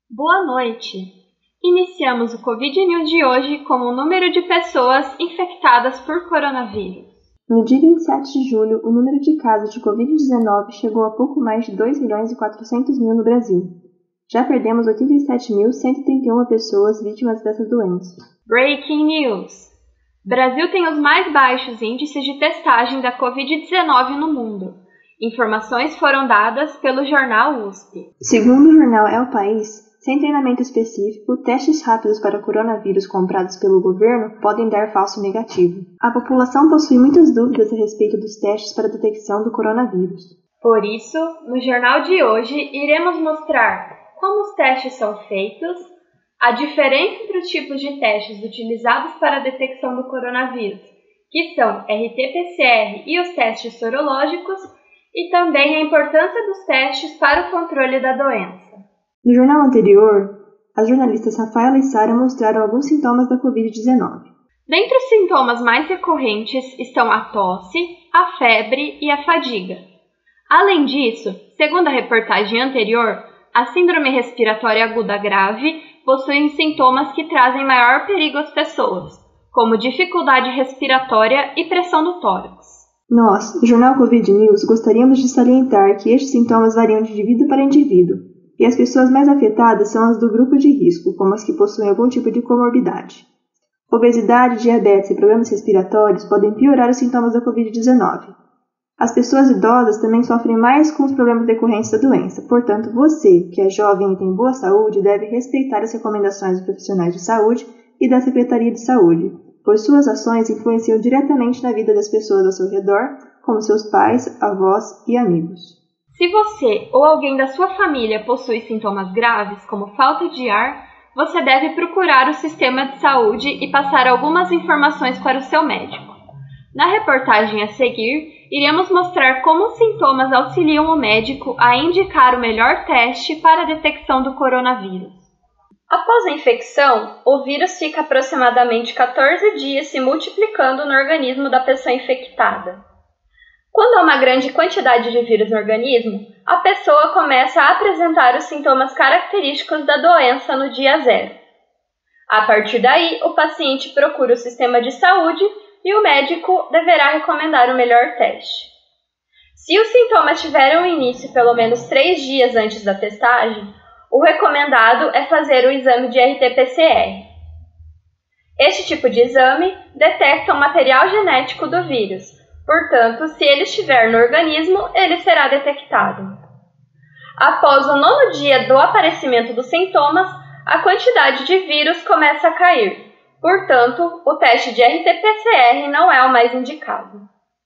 Boa noite! Iniciamos o Covid News de hoje com o número de pessoas infectadas por coronavírus. No dia 27 de julho, o número de casos de Covid-19 chegou a pouco mais de 2.400.000 no Brasil. Já perdemos 87.131 pessoas vítimas dessa doença. Breaking News! Brasil tem os mais baixos índices de testagem da Covid-19 no mundo. Informações foram dadas pelo jornal USP. Segundo o jornal É o País, sem treinamento específico, testes rápidos para coronavírus comprados pelo governo podem dar falso negativo. A população possui muitas dúvidas a respeito dos testes para a detecção do coronavírus. Por isso, no jornal de hoje, iremos mostrar como os testes são feitos, a diferença entre os tipos de testes utilizados para a detecção do coronavírus, que são RT-PCR e os testes sorológicos, e também a importância dos testes para o controle da doença. No jornal anterior, as jornalistas Rafaela e Sara mostraram alguns sintomas da Covid-19. Dentre os sintomas mais recorrentes estão a tosse, a febre e a fadiga. Além disso, segundo a reportagem anterior, a síndrome respiratória aguda grave possui sintomas que trazem maior perigo às pessoas, como dificuldade respiratória e pressão no tórax. Nós, do jornal Covid News, gostaríamos de salientar que estes sintomas variam de indivíduo para indivíduo, e as pessoas mais afetadas são as do grupo de risco, como as que possuem algum tipo de comorbidade. Obesidade, diabetes e problemas respiratórios podem piorar os sintomas da Covid-19. As pessoas idosas também sofrem mais com os problemas decorrentes da doença, portanto, você, que é jovem e tem boa saúde, deve respeitar as recomendações dos profissionais de saúde e da Secretaria de Saúde, pois suas ações influenciam diretamente na vida das pessoas ao seu redor, como seus pais, avós e amigos. Se você ou alguém da sua família possui sintomas graves, como falta de ar, você deve procurar o sistema de saúde e passar algumas informações para o seu médico. Na reportagem a seguir, iremos mostrar como os sintomas auxiliam o médico a indicar o melhor teste para a detecção do coronavírus. Após a infecção, o vírus fica aproximadamente 14 dias se multiplicando no organismo da pessoa infectada. Quando há uma grande quantidade de vírus no organismo, a pessoa começa a apresentar os sintomas característicos da doença no dia zero. A partir daí, o paciente procura o sistema de saúde e o médico deverá recomendar o melhor teste. Se os sintomas tiveram início pelo menos 3 dias antes da testagem, o recomendado é fazer o exame de RT-PCR. Este tipo de exame detecta o material genético do vírus, portanto, se ele estiver no organismo, ele será detectado. Após o 9º dia do aparecimento dos sintomas, a quantidade de vírus começa a cair, portanto, o teste de RT-PCR não é o mais indicado.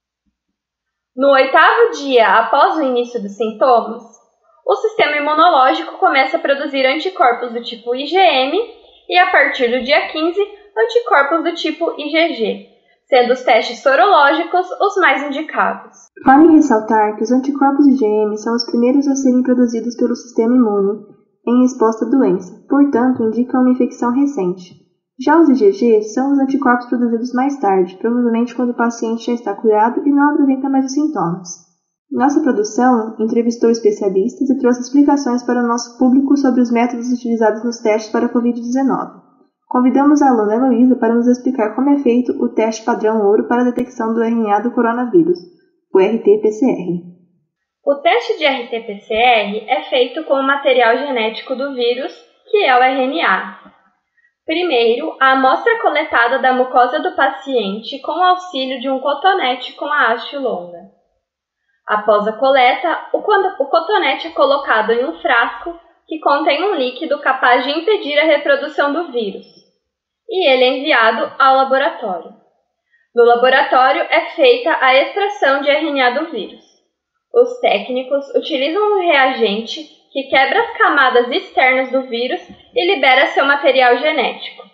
No 8º dia após o início dos sintomas, o sistema imunológico começa a produzir anticorpos do tipo IgM e, a partir do dia 15, anticorpos do tipo IgG, sendo os testes sorológicos os mais indicados. Vale ressaltar que os anticorpos IgM são os primeiros a serem produzidos pelo sistema imune em resposta à doença, portanto, indicam uma infecção recente. Já os IgG são os anticorpos produzidos mais tarde, provavelmente quando o paciente já está curado e não apresenta mais os sintomas. Nossa produção entrevistou especialistas e trouxe explicações para o nosso público sobre os métodos utilizados nos testes para a Covid-19. Convidamos a aluna Heloísa para nos explicar como é feito o teste padrão ouro para a detecção do RNA do coronavírus, o RT-PCR. O teste de RT-PCR é feito com o material genético do vírus, que é o RNA. Primeiro, a amostra é coletada da mucosa do paciente com o auxílio de um cotonete com a haste longa. Após a coleta, o cotonete é colocado em um frasco que contém um líquido capaz de impedir a reprodução do vírus, e ele é enviado ao laboratório. No laboratório é feita a extração de RNA do vírus. Os técnicos utilizam um reagente que quebra as camadas externas do vírus e libera seu material genético.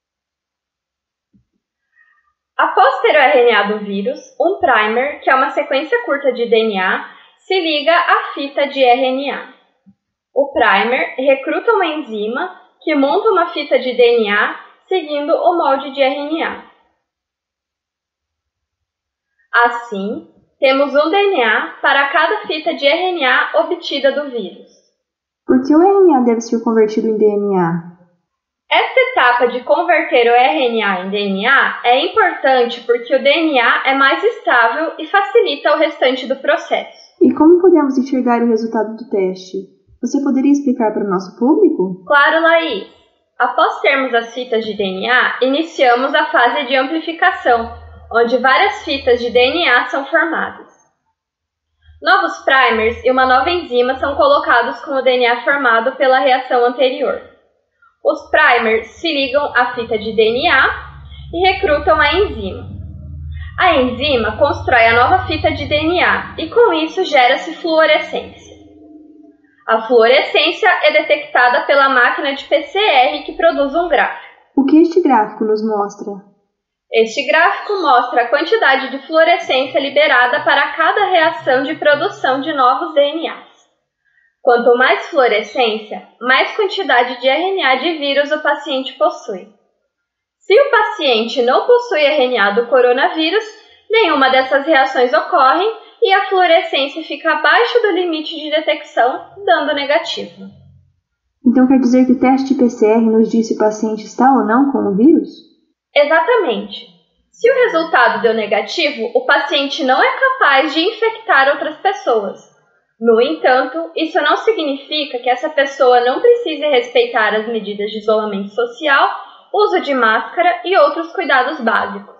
Após ter o RNA do vírus, um primer, que é uma sequência curta de DNA, se liga à fita de RNA. O primer recruta uma enzima que monta uma fita de DNA seguindo o molde de RNA. Assim, temos um DNA para cada fita de RNA obtida do vírus. Por que o RNA deve ser convertido em DNA? Esta etapa de converter o RNA em DNA é importante porque o DNA é mais estável e facilita o restante do processo. E como podemos enxergar o resultado do teste? Você poderia explicar para o nosso público? Claro, Laís. Após termos as fitas de DNA, iniciamos a fase de amplificação, onde várias fitas de DNA são formadas. Novos primers e uma nova enzima são colocados com o DNA formado pela reação anterior. Os primers se ligam à fita de DNA e recrutam a enzima. A enzima constrói a nova fita de DNA e com isso gera-se fluorescência. A fluorescência é detectada pela máquina de PCR que produz um gráfico. O que este gráfico nos mostra? Este gráfico mostra a quantidade de fluorescência liberada para cada reação de produção de novos DNAs. Quanto mais fluorescência, mais quantidade de RNA de vírus o paciente possui. Se o paciente não possui RNA do coronavírus, nenhuma dessas reações ocorre e a fluorescência fica abaixo do limite de detecção, dando negativo. Então quer dizer que o teste de PCR nos diz se o paciente está ou não com o vírus? Exatamente. Se o resultado deu negativo, o paciente não é capaz de infectar outras pessoas. No entanto, isso não significa que essa pessoa não precise respeitar as medidas de isolamento social, uso de máscara e outros cuidados básicos.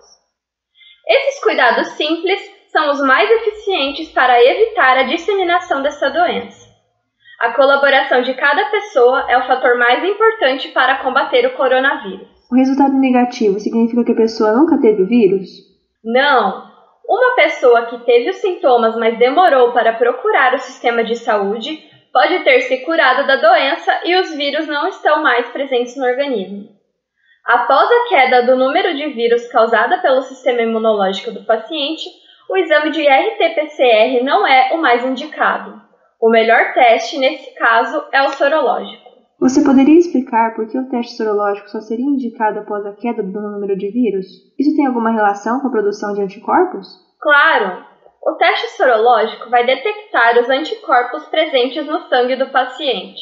Esses cuidados simples são os mais eficientes para evitar a disseminação dessa doença. A colaboração de cada pessoa é o fator mais importante para combater o coronavírus. O resultado negativo significa que a pessoa nunca teve o vírus? Não! Uma pessoa que teve os sintomas, mas demorou para procurar o sistema de saúde, pode ter se curado da doença e os vírus não estão mais presentes no organismo. Após a queda do número de vírus causada pelo sistema imunológico do paciente, o exame de RT-PCR não é o mais indicado. O melhor teste, nesse caso, é o sorológico. Você poderia explicar por que o teste sorológico só seria indicado após a queda do número de vírus? Isso tem alguma relação com a produção de anticorpos? Claro! O teste sorológico vai detectar os anticorpos presentes no sangue do paciente.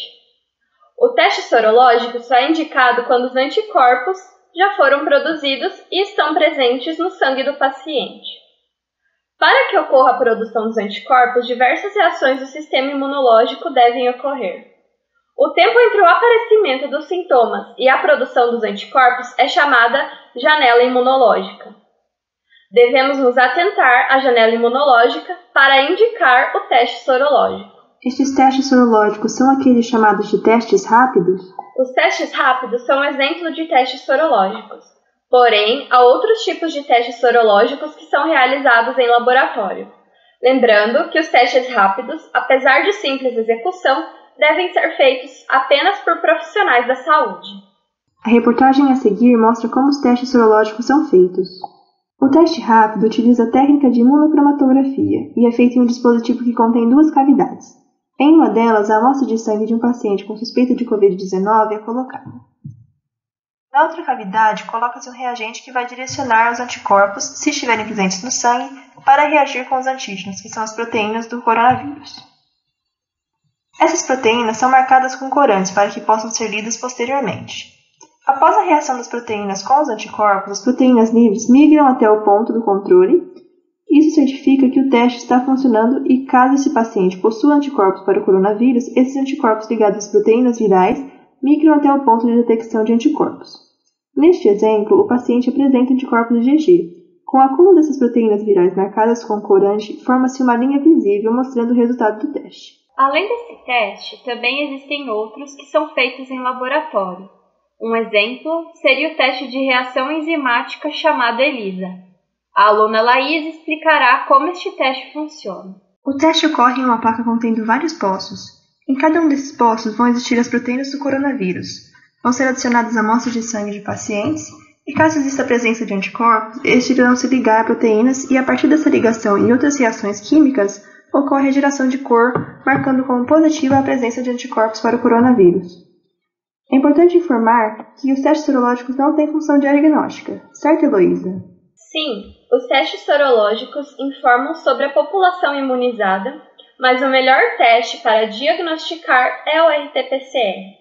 O teste sorológico só é indicado quando os anticorpos já foram produzidos e estão presentes no sangue do paciente. Para que ocorra a produção dos anticorpos, diversas reações do sistema imunológico devem ocorrer. O tempo entre o aparecimento dos sintomas e a produção dos anticorpos é chamada janela imunológica. Devemos nos atentar à janela imunológica para indicar o teste sorológico. Estes testes sorológicos são aqueles chamados de testes rápidos? Os testes rápidos são um exemplo de testes sorológicos. Porém, há outros tipos de testes sorológicos que são realizados em laboratório. Lembrando que os testes rápidos, apesar de simples execução, devem ser feitos apenas por profissionais da saúde. A reportagem a seguir mostra como os testes sorológicos são feitos. O teste rápido utiliza a técnica de imunocromatografia e é feito em um dispositivo que contém duas cavidades. Em uma delas, a amostra de sangue de um paciente com suspeita de Covid-19 é colocada. Na outra cavidade, coloca-se um reagente que vai direcionar os anticorpos, se estiverem presentes no sangue, para reagir com os antígenos, que são as proteínas do coronavírus. Essas proteínas são marcadas com corantes para que possam ser lidas posteriormente. Após a reação das proteínas com os anticorpos, as proteínas livres migram até o ponto do controle. Isso certifica que o teste está funcionando e, caso esse paciente possua anticorpos para o coronavírus, esses anticorpos ligados às proteínas virais migram até o ponto de detecção de anticorpos. Neste exemplo, o paciente apresenta anticorpos IgG. Com o acúmulo dessas proteínas virais marcadas com corante, forma-se uma linha visível mostrando o resultado do teste. Além desse teste, também existem outros que são feitos em laboratório. Um exemplo seria o teste de reação enzimática chamado ELISA. A aluna Laís explicará como este teste funciona. O teste ocorre em uma placa contendo vários poços. Em cada um desses poços vão existir as proteínas do coronavírus. Vão ser adicionadas amostras de sangue de pacientes e, caso exista a presença de anticorpos, estes irão se ligar a proteínas e, a partir dessa ligação e outras reações químicas, ocorre a geração de cor, marcando como positiva a presença de anticorpos para o coronavírus. É importante informar que os testes sorológicos não têm função diagnóstica, certo, Heloísa? Sim, os testes sorológicos informam sobre a população imunizada, mas o melhor teste para diagnosticar é o RT-PCR.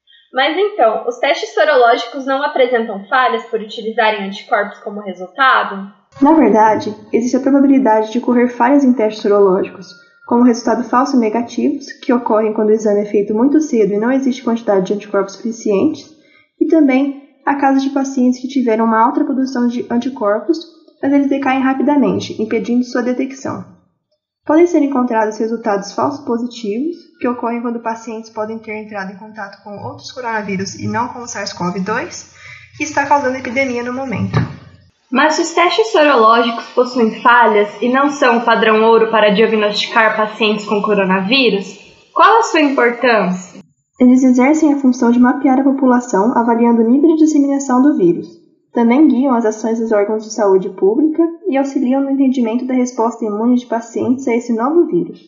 Mas então, os testes sorológicos não apresentam falhas por utilizarem anticorpos como resultado? Na verdade, existe a probabilidade de ocorrer falhas em testes sorológicos, como resultado falso e negativos, que ocorrem quando o exame é feito muito cedo e não existe quantidade de anticorpos suficientes, e também há casos de pacientes que tiveram uma alta produção de anticorpos, mas eles decaem rapidamente, impedindo sua detecção. Podem ser encontrados resultados falsos positivos, que ocorrem quando pacientes podem ter entrado em contato com outros coronavírus e não com o SARS-CoV-2, que está causando epidemia no momento. Mas se os testes sorológicos possuem falhas e não são o padrão ouro para diagnosticar pacientes com coronavírus, qual a sua importância? Eles exercem a função de mapear a população, avaliando o nível de disseminação do vírus. Também guiam as ações dos órgãos de saúde pública e auxiliam no entendimento da resposta imune de pacientes a esse novo vírus.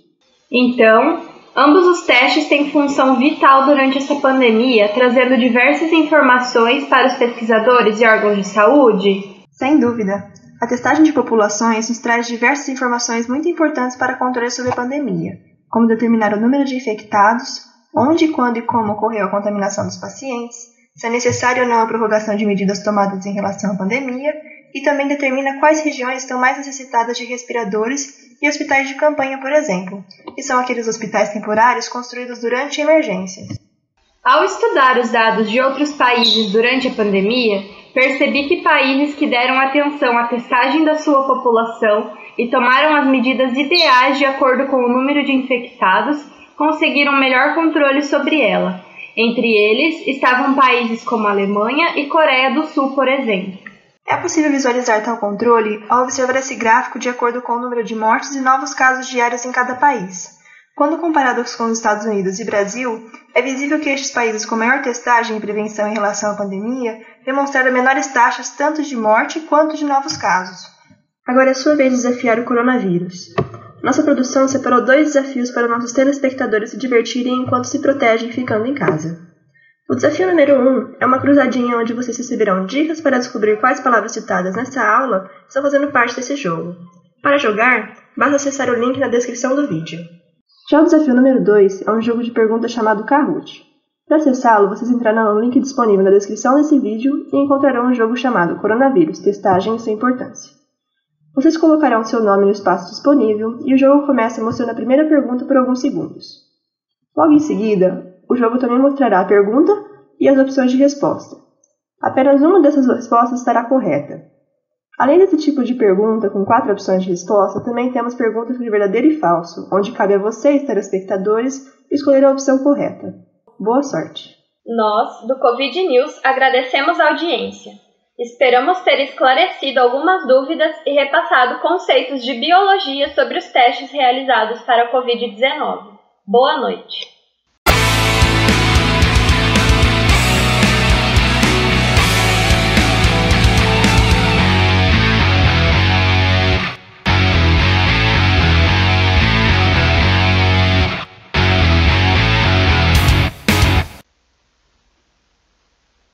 Então, ambos os testes têm função vital durante essa pandemia, trazendo diversas informações para os pesquisadores e órgãos de saúde? Sem dúvida. A testagem de populações nos traz diversas informações muito importantes para controle sobre a pandemia, como determinar o número de infectados, onde, quando e como ocorreu a contaminação dos pacientes, se é necessária ou não a prorrogação de medidas tomadas em relação à pandemia, e também determina quais regiões estão mais necessitadas de respiradores e hospitais de campanha, por exemplo, que são aqueles hospitais temporários construídos durante emergências. Ao estudar os dados de outros países durante a pandemia, percebi que países que deram atenção à testagem da sua população e tomaram as medidas ideais de acordo com o número de infectados conseguiram melhor controle sobre ela. Entre eles estavam países como a Alemanha e Coreia do Sul, por exemplo. É possível visualizar tal controle ao observar esse gráfico de acordo com o número de mortes e novos casos diários em cada país. Quando comparados com os Estados Unidos e Brasil, é visível que estes países com maior testagem e prevenção em relação à pandemia demonstraram menores taxas tanto de morte quanto de novos casos. Agora é sua vez de desafiar o coronavírus. Nossa produção separou 2 desafios para nossos telespectadores se divertirem enquanto se protegem ficando em casa. O desafio número 1 é uma cruzadinha onde vocês receberão dicas para descobrir quais palavras citadas nesta aula estão fazendo parte desse jogo. Para jogar, basta acessar o link na descrição do vídeo. Já o desafio número 2 é um jogo de perguntas chamado Kahoot. Para acessá-lo, vocês entrarão no link disponível na descrição desse vídeo e encontrarão um jogo chamado Coronavírus, Testagem e Sua Importância. Vocês colocarão seu nome no espaço disponível e o jogo começa mostrando a primeira pergunta por alguns segundos. Logo em seguida, o jogo também mostrará a pergunta e as opções de resposta. Apenas uma dessas respostas estará correta. Além desse tipo de pergunta com 4 opções de resposta, também temos perguntas de verdadeiro e falso, onde cabe a vocês, telespectadores, escolher a opção correta. Boa sorte! Nós, do Covid News, agradecemos a audiência. Esperamos ter esclarecido algumas dúvidas e repassado conceitos de biologia sobre os testes realizados para a Covid-19. Boa noite!